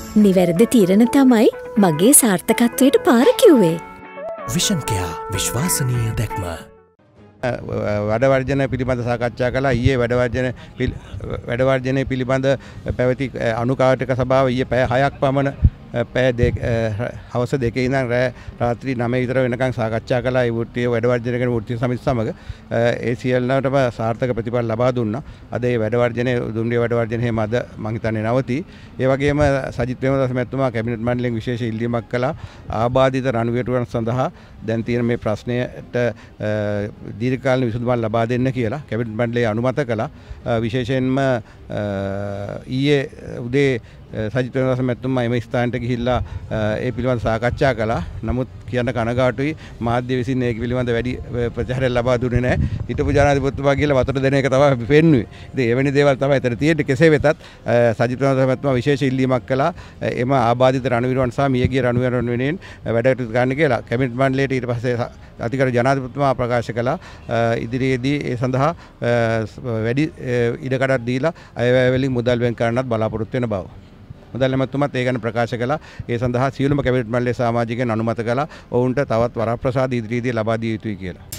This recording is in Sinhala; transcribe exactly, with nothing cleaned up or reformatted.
නිවැරදි තීරණ තමයි මගේ සාර්ථකත්වයට පාර කිව්වේ. විෂන් කෙයා විශ්වාසනීය දැක්ම. වැඩ වර්ජන පිළිබඳ සාකච්ඡා කළා. ඊයේ වැඩ වර්ජන වැඩ වර්ජනයේ පිළිබඳ පැවති අනුකාටික සභාව ඊයේ පැය හයක් පමණ පැය දෙක හවස දෙකේ ඉඳන් රාත්‍රී නවය විතර වෙනකන් සාකච්ඡා කළා. ඒ වෘත්තීය වැඩ වර්ජන කරන වෘත්තීය සමිති සමග ඒ සියල්ලටම සාර්ථක ප්‍රතිඵල ලබා දුන්නා. අද ඒ වැඩ වර්ජනයේ දුම්රිය වැඩ වර්ජනයේ මැද මම හිතන්නේ නවති. ඒ වගේම සජිත් ප්‍රේමදාස මැතිතුමා කැබිනට් මණ්ඩලයෙන් විශේෂ ඉල්ලීමක් කළා. ආබාධිත රණවියටුවන් සඳහා දැන් තියෙන මේ ප්‍රශ්නයට දීර්ඝකාලීන විසඳුමක් ලබා දෙන්න කියලා කැබිනට් මණ්ඩලය අනුමත කළා. විශේෂයෙන්ම ඊයේ උදේ සජිත් ප්‍රේමදාස මැතිතුමා එම ස්ථානට ගිහිල්ලා ඒ පිළිබඳව සාකච්ඡා කළා. නමුත් කියන්න කනගාටුයි මාධ්‍ය විසින් ඒක පිළිබඳව වැඩි ප්‍රචාරයක් ලබා දුන්නේ නැහැ. හිටපු ජනාධිපතිතුමා කියලා වතුර දෙන එක තමයි පෙන්වුවේ. ඉතින් එවැනි දේවල් තමයි එතන තියෙන්නේ. කෙසේ වෙතත් සජිත් ප්‍රේමදාස මැතිතුමා විශේෂ ඉල්ලීමක් කළා. එම ආබාධිත රණවිරුවන් සහ මියගිය රණවිරුවන් වෙනුවෙන් වැඩකට ගන්න කියලා කැබිනට් මණ්ඩලයට ඊට පස්සේ අධිකාරී ජනාධිපතිතුමා ප්‍රකාශ කළා. ඉදිරියේදී ඒ සඳහා වැඩි ඉඩකඩක් දීලා අයවැය වලින් මුදල් වෙන් කරන්නත් බලාපොරොත්තු වෙන බව. මුදල් ඇමතුමත් ඒ ගැන ප්‍රකාශ කළා. ඒ සඳහා සියලුම කැබිනට් මණ්ඩලයේ සමාජිකයන් අනුමත කළා. ඔවුන්ට තවත් වරප්‍රසාද ඉදිරියේදී ලබා දිය යුතුයි කියලා.